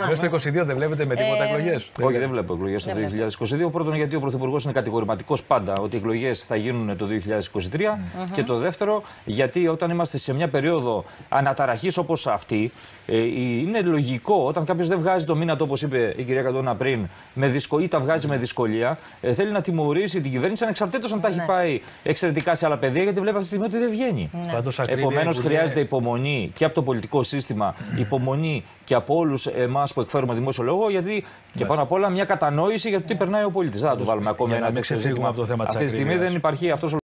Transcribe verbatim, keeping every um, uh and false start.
Μέσα στο είκοσι δύο δεν βλέπετε με τίποτα εκλογές? Όχι, δεν βλέπω εκλογές το δύο χιλιάδες είκοσι δύο. Πρώτον, γιατί ο Πρωθυπουργός είναι κατηγορηματικός πάντα ότι οι εκλογές θα γίνουν το δύο χιλιάδες είκοσι τρία. Mm-hmm. Και το δεύτερο, γιατί όταν είμαστε σε μια περίοδο αναταραχής όπως αυτή, είναι λογικό όταν κάποιος δεν βγάζει το μήνα του, όπως είπε η κυρία Κατώνα πριν, με δυσκο... ή τα βγάζει με δυσκολία, θέλει να τιμωρήσει την κυβέρνηση ανεξαρτήτως αν τα έχει πάει εξαιρετικά σε άλλα πεδία, γιατί βλέπει αυτή τη στιγμή ότι δεν βγαίνει. Ναι. Επομένως, χρειάζεται υπομονή και από το πολιτικό σύστημα, υπομονή και από όλους εμάς που εκφέρουμε δημόσιο λόγο, γιατί και πάνω απ' όλα μια κατανόηση για το τι περνάει ο πολίτης. Δεν θα του βάλουμε ακόμα ένα τέτοιο ζήτημα. Αυτή τη στιγμή δεν υπάρχει αυτός ο